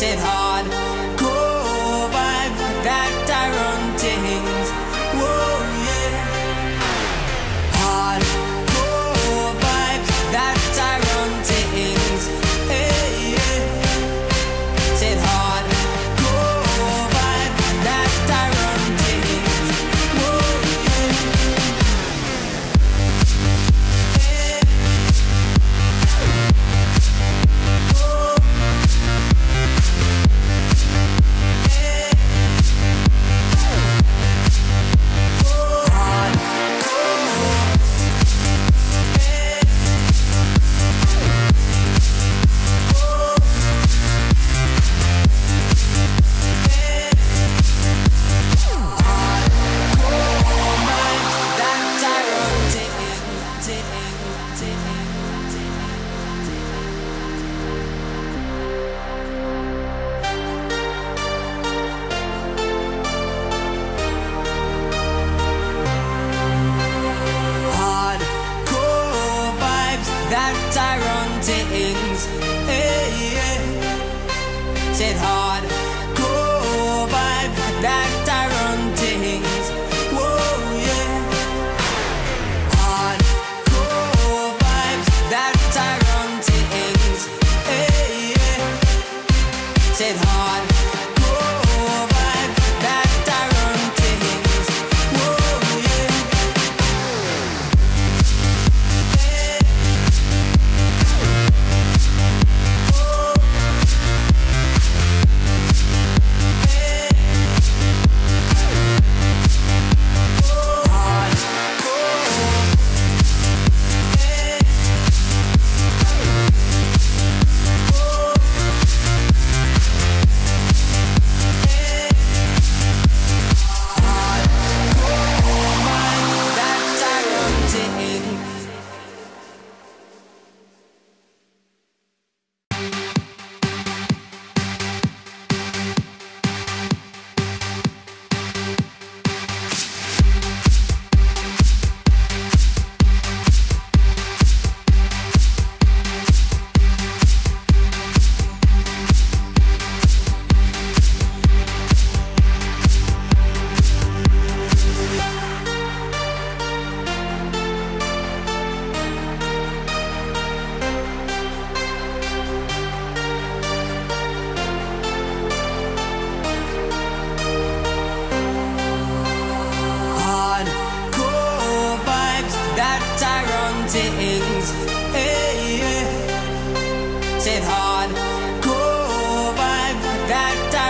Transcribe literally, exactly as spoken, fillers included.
Said hard core vibe that I run things. Whoa, yeah. Hard core vibes that I run things. Hey, yeah. Said hard core vibe that I run things. Whoa, yeah. Hey. Whoa. That I run things, hey, yeah. Said hard core vibe that I run things. Whoa, yeah. Hard core vibes that I run things, hey, yeah. Said hard core vibe that I run things. Whoa, yeah. That I run things, hey, yeah. Said hard core vibe that I